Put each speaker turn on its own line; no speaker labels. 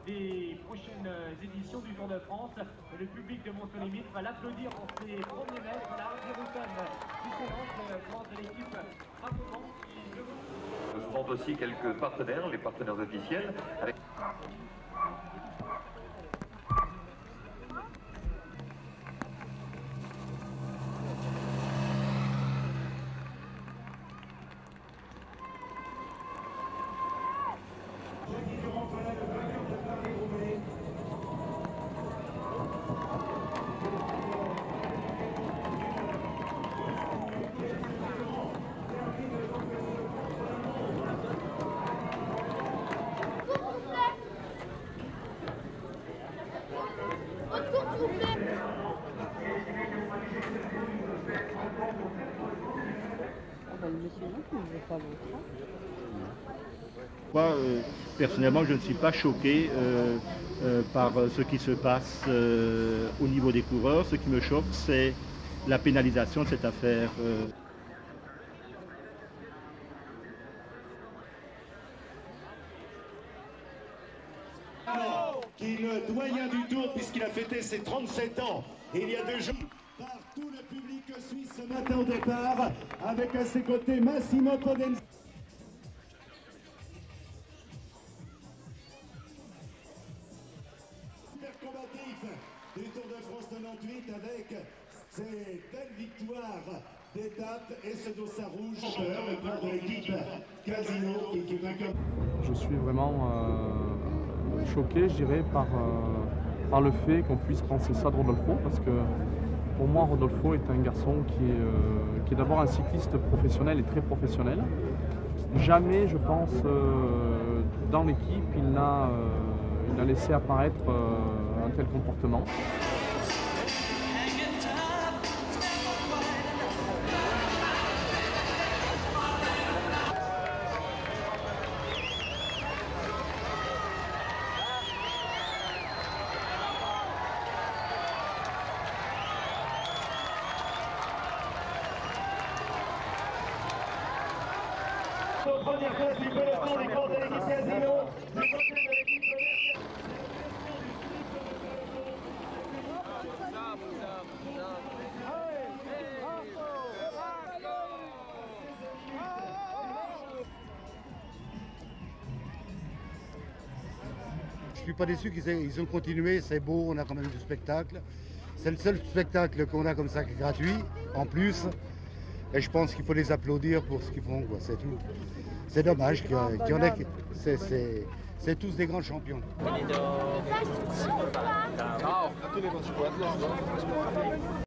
des prochaines éditions du Tour de France. Le public de Montsolimite va l'applaudir pour ses premiers mètres. La Girouton qui s'élance contre l'équipe Rabobank.
Ce sont aussi quelques partenaires, les partenaires officiels. Avec...
Moi, personnellement, je ne suis pas choqué par ce qui se passe au niveau des coureurs. Ce qui me choque, c'est la pénalisation de cette affaire.
Qui est le doyen du Tour puisqu'il a fêté ses 37 ans. Et il y a 2 jours. Par tout le public suisse ce matin au départ, avec à ses côtés Massimo Podenzi. Super combatif du Tour de France 98 avec ses belles victoires d'étape et ce dossard rouge, le plan de l'équipe Casino qui est vainqueur.
Je suis vraiment choqué, je dirais, par le fait qu'on puisse penser ça de Rodolfo, parce que pour moi, Rodolfo est un garçon qui est d'abord un cycliste professionnel et très professionnel. Jamais, je pense, dans l'équipe, il n'a laissé apparaître un tel comportement.
Première place du peloton des courses de l'équipe Casino, du côté de l'équipe commerciale.
Je suis pas déçu qu'ils ont continué, c'est beau, on a quand même du spectacle. C'est le seul spectacle qu'on a comme ça qui est gratuit, en plus. Et je pense qu'il faut les applaudir pour ce qu'ils font, quoi, c'est tout. C'est dommage qu'il y en ait, c'est tous des grands champions.